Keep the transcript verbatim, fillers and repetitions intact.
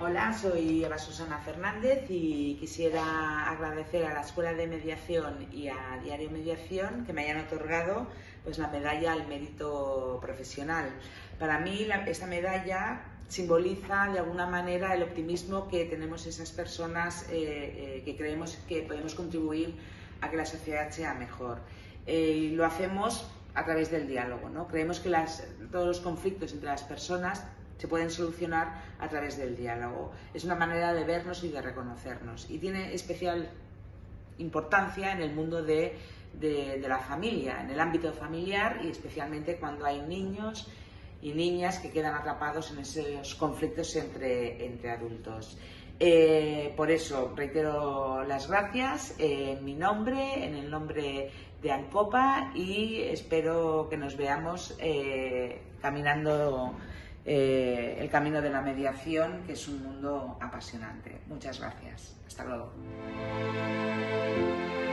Hola, soy Eva Susana Fernández y quisiera agradecer a la Escuela de Mediación y a Diario Mediación que me hayan otorgado pues, la medalla al mérito profesional. Para mí la, esta medalla simboliza de alguna manera el optimismo que tenemos esas personas eh, eh, que creemos que podemos contribuir a que la sociedad sea mejor. Eh, y lo hacemos a través del diálogo, ¿no? Creemos que las, todos los conflictos entre las personas se pueden solucionar a través del diálogo. Es una manera de vernos y de reconocernos. Y tiene especial importancia en el mundo de, de, de la familia, en el ámbito familiar y especialmente cuando hay niños y niñas que quedan atrapados en esos conflictos entre, entre adultos. Eh, por eso reitero las gracias eh, en mi nombre, en el nombre de ANCOPA, y espero que nos veamos eh, caminando eh, el camino de la mediación, que es un mundo apasionante. Muchas gracias. Hasta luego.